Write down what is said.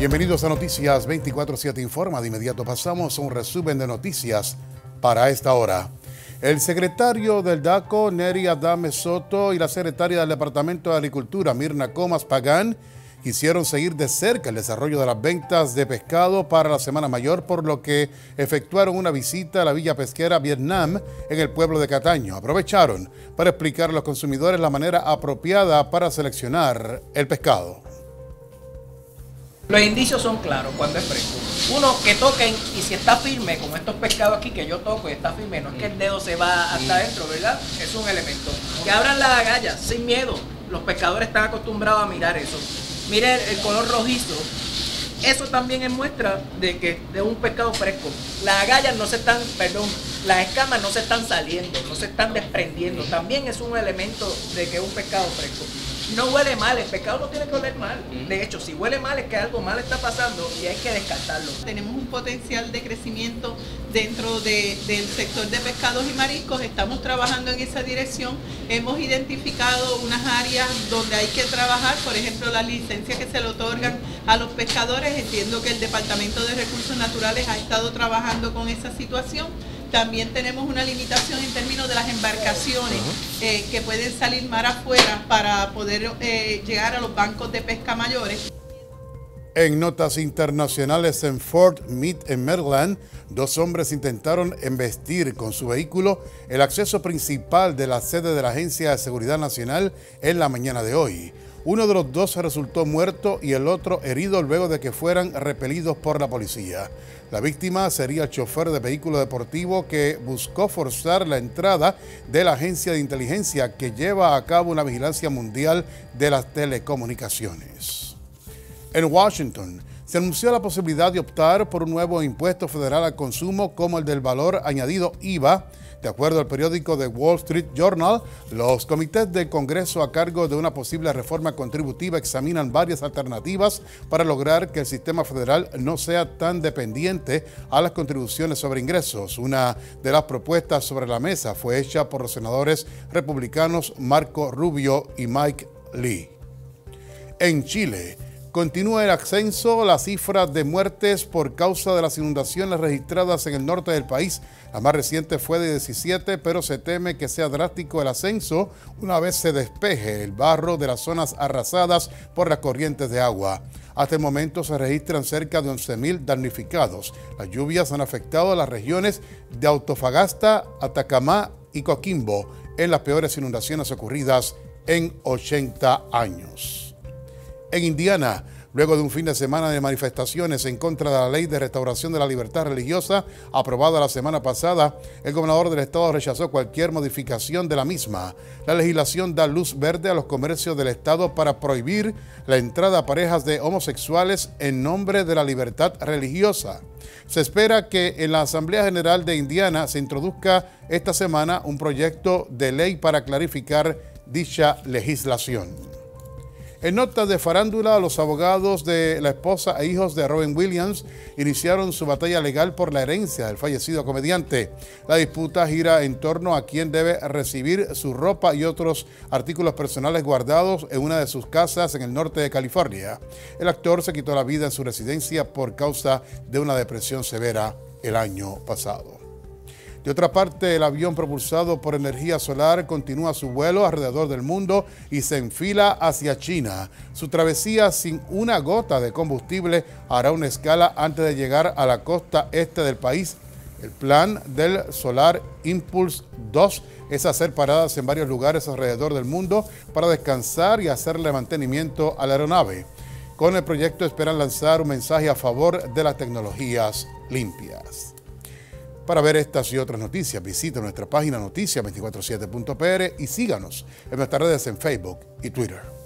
Bienvenidos a Noticias 24/7 Informa. De inmediato pasamos a un resumen de noticias para esta hora. El secretario del DACO, Neri Adame Soto, y la secretaria del Departamento de Agricultura, Mirna Comas Pagán, quisieron seguir de cerca el desarrollo de las ventas de pescado para la Semana Mayor, por lo que efectuaron una visita a la Villa Pesquera Vietnam en el pueblo de Cataño. Aprovecharon para explicar a los consumidores la manera apropiada para seleccionar el pescado. Los indicios son claros cuando es fresco. Uno, que toquen, y si está firme, como estos pescados aquí que yo toco y está firme, no es que el dedo se va hasta adentro, ¿verdad? Es un elemento. Que abran las agallas sin miedo. Los pescadores están acostumbrados a mirar eso. Miren el color rojizo. Eso también es muestra de que de un pescado fresco. Las agallas no se están, las escamas no se están saliendo, no se están desprendiendo. También es un elemento de que es un pescado fresco. No huele mal, el pescado no tiene que oler mal. De hecho, si huele mal es que algo mal está pasando y hay que descartarlo. Tenemos un potencial de crecimiento dentro del sector de pescados y mariscos. Estamos trabajando en esa dirección. Hemos identificado unas áreas donde hay que trabajar, por ejemplo, las licencias que se le otorgan a los pescadores. Entiendo que el Departamento de Recursos Naturales ha estado trabajando con esa situación. También tenemos una limitación en términos de las embarcaciones que pueden salir mar afuera para poder llegar a los bancos de pesca mayores. En notas internacionales, en Fort Meade, en Maryland, dos hombres intentaron embestir con su vehículo el acceso principal de la sede de la Agencia de Seguridad Nacional en la mañana de hoy. Uno de los dos resultó muerto y el otro herido luego de que fueran repelidos por la policía. La víctima sería el chofer de vehículo deportivo que buscó forzar la entrada de la agencia de inteligencia que lleva a cabo una vigilancia mundial de las telecomunicaciones. En Washington, se anunció la posibilidad de optar por un nuevo impuesto federal al consumo como el del valor añadido IVA. De acuerdo al periódico The Wall Street Journal, los comités del Congreso a cargo de una posible reforma contributiva examinan varias alternativas para lograr que el sistema federal no sea tan dependiente a las contribuciones sobre ingresos. Una de las propuestas sobre la mesa fue hecha por los senadores republicanos Marco Rubio y Mike Lee. En Chile, continúa el ascenso la cifra de muertes por causa de las inundaciones registradas en el norte del país. La más reciente fue de 17, pero se teme que sea drástico el ascenso una vez se despeje el barro de las zonas arrasadas por las corrientes de agua. Hasta el momento se registran cerca de 11.000 damnificados. Las lluvias han afectado a las regiones de Antofagasta, Atacama y Coquimbo en las peores inundaciones ocurridas en 80 años. En Indiana, luego de un fin de semana de manifestaciones en contra de la Ley de Restauración de la Libertad Religiosa, aprobada la semana pasada, el gobernador del estado rechazó cualquier modificación de la misma. La legislación da luz verde a los comercios del estado para prohibir la entrada a parejas de homosexuales en nombre de la libertad religiosa. Se espera que en la Asamblea General de Indiana se introduzca esta semana un proyecto de ley para clarificar dicha legislación. En notas de farándula, los abogados de la esposa e hijos de Robin Williams iniciaron su batalla legal por la herencia del fallecido comediante. La disputa gira en torno a quién debe recibir su ropa y otros artículos personales guardados en una de sus casas en el norte de California. El actor se quitó la vida en su residencia por causa de una depresión severa el año pasado. De otra parte, el avión propulsado por energía solar continúa su vuelo alrededor del mundo y se enfila hacia China. Su travesía sin una gota de combustible hará una escala antes de llegar a la costa este del país. El plan del Solar Impulse 2 es hacer paradas en varios lugares alrededor del mundo para descansar y hacerle mantenimiento a la aeronave. Con el proyecto esperan lanzar un mensaje a favor de las tecnologías limpias. Para ver estas y otras noticias, visita nuestra página noticia247.pr y síganos en nuestras redes en Facebook y Twitter.